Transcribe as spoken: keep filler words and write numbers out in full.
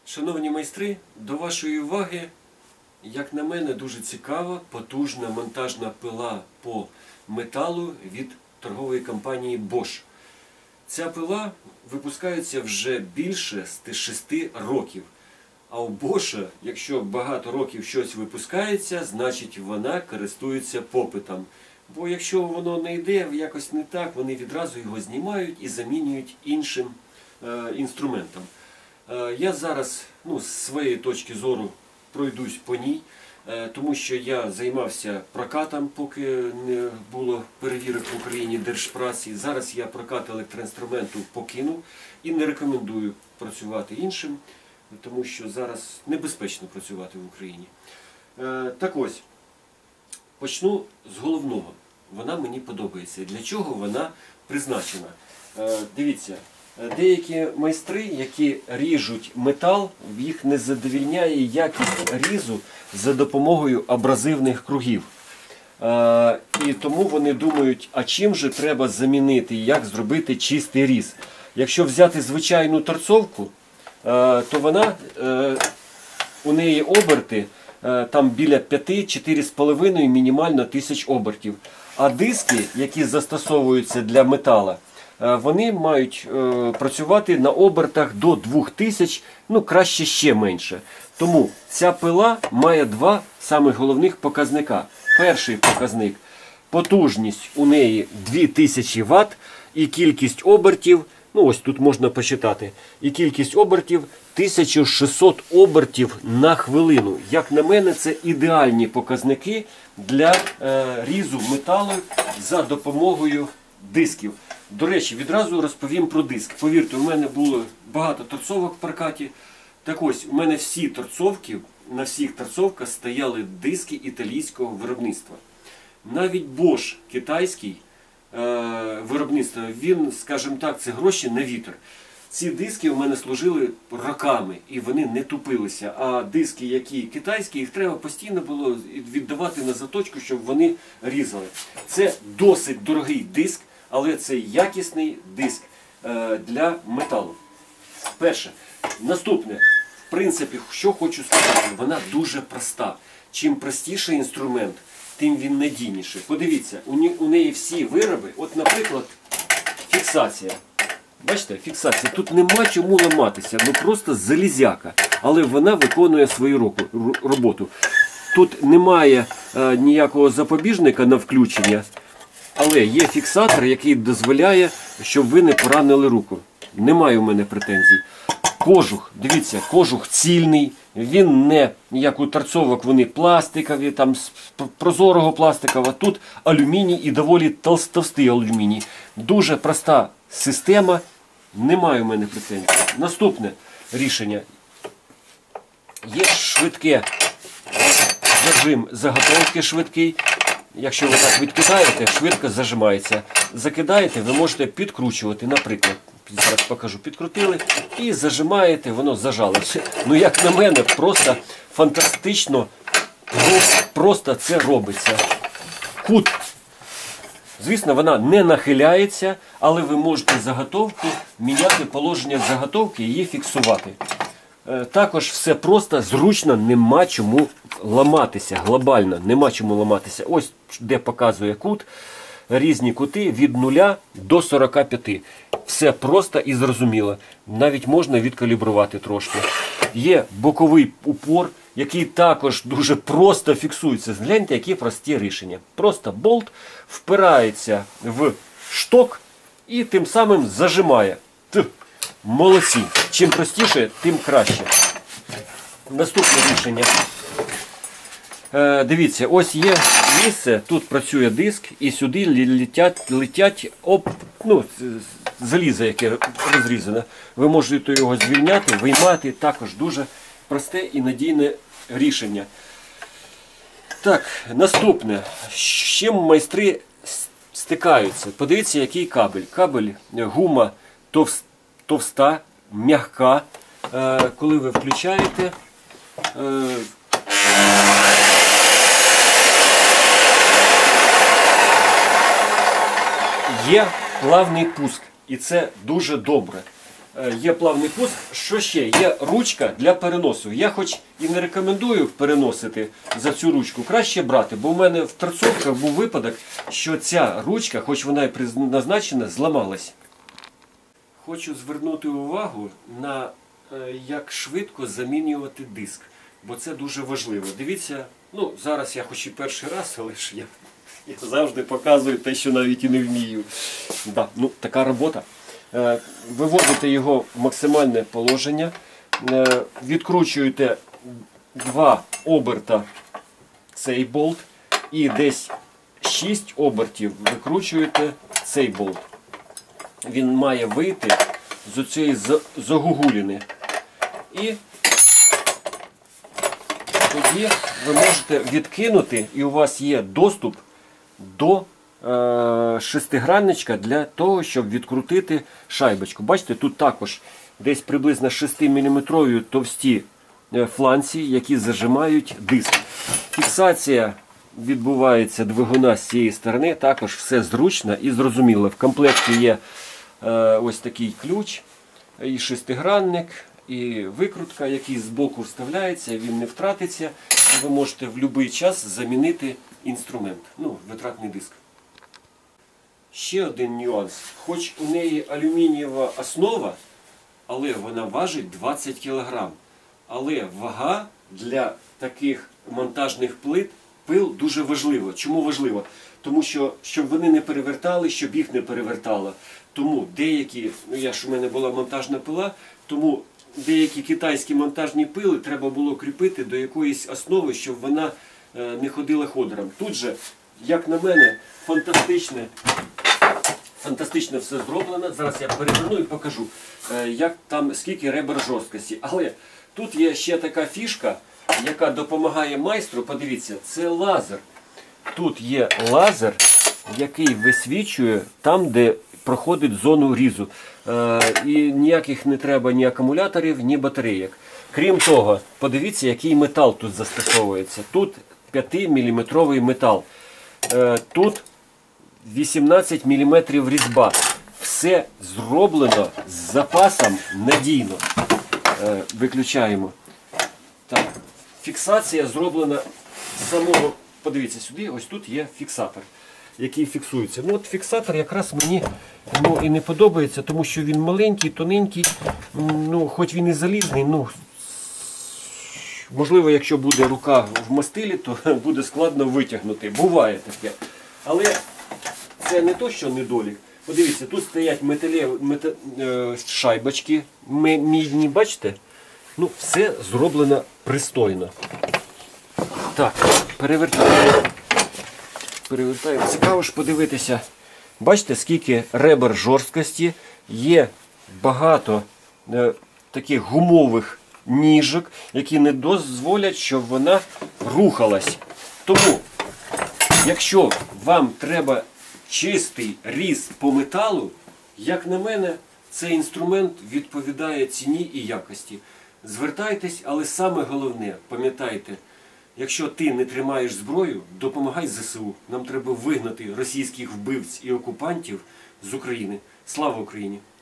Шановні майстри, до вашої уваги, як на мене, дуже цікава, потужна монтажна пила по металу від торгової компанії Bosch. Ця пила випускається вже більше ста шести років. А у Bosch, якщо багато років щось випускається, значить вона користується попитом. Бо якщо воно не йде якось не так, вони відразу його знімають і замінюють іншим е, інструментом. Е, я зараз, ну, з своєї точки зору пройдусь по ній, е, тому що я займався прокатом, поки не було перевірок в Україні Держпраці. Зараз я прокат електроінструменту покинув і не рекомендую працювати іншим, тому що зараз небезпечно працювати в Україні. Е, так ось, почну з головного. Вона мені подобається. Для чого вона призначена? Е, дивіться, деякі майстри, які ріжуть метал, їх не задовільняє якість різу за допомогою абразивних кругів. Е, і тому вони думають, а чим же треба замінити, як зробити чистий різ. Якщо взяти звичайну торцовку, е, то вона, е, у неї оберти там біля п'ять-чотири з половиною мінімально тисяч обертів. А диски, які застосовуються для метала, вони мають працювати на обертах до двох тисяч, ну краще ще менше. Тому ця пила має два самих головних показника. Перший показник – потужність у неї дві тисячі ватт і кількість обертів, ну ось тут можна почитати, і кількість обертів тисяча шістсот обертів на хвилину. Як на мене, це ідеальні показники для е, різу металу за допомогою дисків. До речі, відразу розповім про диск. Повірте, у мене було багато торцовок в прокаті. Так ось, у мене всі торцовки, на всіх торцовках стояли диски італійського виробництва. Навіть Bosch китайський виробництва, він, скажімо так, це гроші на вітер. Ці диски у мене служили роками і вони не тупилися. А диски, які китайські, їх треба постійно було віддавати на заточку, щоб вони різали. Це досить дорогий диск, але це якісний диск для металу. Перше. Наступне. В принципі, що хочу сказати, вона дуже проста. Чим простіший інструмент, тим він надійніший. Подивіться, у неї всі вироби, от, наприклад, фіксація. Бачите, фіксація. Тут нема чому ламатися, ну просто залізяка. Але вона виконує свою роботу. Тут немає е, ніякого запобіжника на включення, але є фіксатор, який дозволяє, щоб ви не поранили руку. Немає у мене претензій. Кожух, дивіться, кожух цільний, він не, як у торцовок, вони пластикові, там з прозорого пластикового, тут алюміній і доволі товстий алюміній. Дуже проста система, немає у мене претензій. Наступне рішення. Є швидке зажим заготовки швидкий. Якщо ви так відкидаєте, швидко зажимається. Закидаєте, ви можете підкручувати, наприклад. Зараз покажу, підкрутили і зажимаєте, воно зажалося. Ну, як на мене, просто фантастично, просто це робиться. Кут, звісно, вона не нахиляється, але ви можете заготовку, міняти положення заготовки і її фіксувати. Також все просто, зручно, нема чому ламатися, глобально, нема чому ламатися. Ось де показує кут. Різні кути від нуля до сорока п'яти. Все просто і зрозуміло. Навіть можна відкалібрувати трошки. Є боковий упор, який також дуже просто фіксується. Гляньте, які прості рішення. Просто болт впирається в шток і тим самим зажимає. Молодці. Чим простіше, тим краще. Наступне рішення. Дивіться, ось є місце, тут працює диск, і сюди летять, летять об, ну, залізо, яке розрізане. Ви можете його звільняти, виймати, також дуже просте і надійне рішення. Так, наступне. З чим майстри стикаються? Подивіться, який кабель. Кабель, гума товста, м'яка. Коли ви включаєте, є плавний пуск, і це дуже добре. Є плавний пуск. Що ще? Є ручка для переносу. Я хоч і не рекомендую переносити за цю ручку, краще брати, бо в мене в торцовках був випадок, що ця ручка, хоч вона і призначена, зламалась. Хочу звернути увагу на як швидко замінювати диск, бо це дуже важливо. Дивіться, ну зараз я хоч і перший раз, але ж я, я завжди показую те, що навіть і не вмію. Да, ну, така робота. Виводите його в максимальне положення, відкручуєте два оберта цей болт і десь шість обертів викручуєте цей болт. Він має вийти з цієї загугуліни. І тоді ви можете відкинути, і у вас є доступ до е, шестигранничка для того, щоб відкрутити шайбочку. Бачите, тут також десь приблизно шестиміліметрові товсті фланці, які зажимають диск. Фіксація відбувається двигуна з цієї сторони, також все зручно і зрозуміло. В комплекті є е, ось такий ключ, і шестигранник, і викрутка, який збоку вставляється, він не втратиться, і ви можете в будь-який час замінити інструмент, ну, витратний диск. Ще один нюанс. Хоч у неї алюмінієва основа, але вона важить двадцять кілограм. Але вага для таких монтажних плит, пил дуже важливо. Чому важливо? Тому що, щоб вони не перевертали, щоб їх не перевертало. Тому деякі, ну я ж у мене була монтажна пила, тому деякі китайські монтажні пили треба було кріпити до якоїсь основи, щоб вона е, не ходила ходором. Тут же, як на мене, фантастичне, фантастично все зроблено. Зараз я переверну і покажу, е, як там, скільки ребер жорсткості. Але тут є ще така фішка, яка допомагає майстру. Подивіться, це лазер. Тут є лазер, який висвічує там, де проходить зону різу. Е, і ніяких не треба ні акумуляторів, ні батарейок. Крім того, подивіться, який метал тут застосовується. Тут п'ятиміліметровий метал. Е, тут вісімнадцять міліметрів різьба. Все зроблено з запасом надійно. Е, виключаємо. Так. Фіксація зроблена з самого, подивіться сюди, ось тут є фіксатор, який фіксується. Ну от фіксатор якраз мені ну, і не подобається, тому що він маленький, тоненький, ну хоч він і залізний, ну можливо, якщо буде рука в мастилі, то буде складно витягнути. Буває таке. Але це не то, що недолік. Подивіться, тут стоять металеві, мета, е, шайбочки, мідні, бачите? Ну, все зроблено пристойно. Так, перевертаємо. Перевертаємо. Цікаво ж подивитися. Бачите, скільки ребер жорсткості. Є багато е, таких гумових ніжок, які не дозволять, щоб вона рухалась. Тому, якщо вам треба чистий різ по металу, як на мене, цей інструмент відповідає ціні і якості. Звертайтесь, але саме головне, пам'ятайте, якщо ти не тримаєш зброю, допомагай ЗСУ. Нам треба вигнати російських вбивць і окупантів з України. Слава Україні!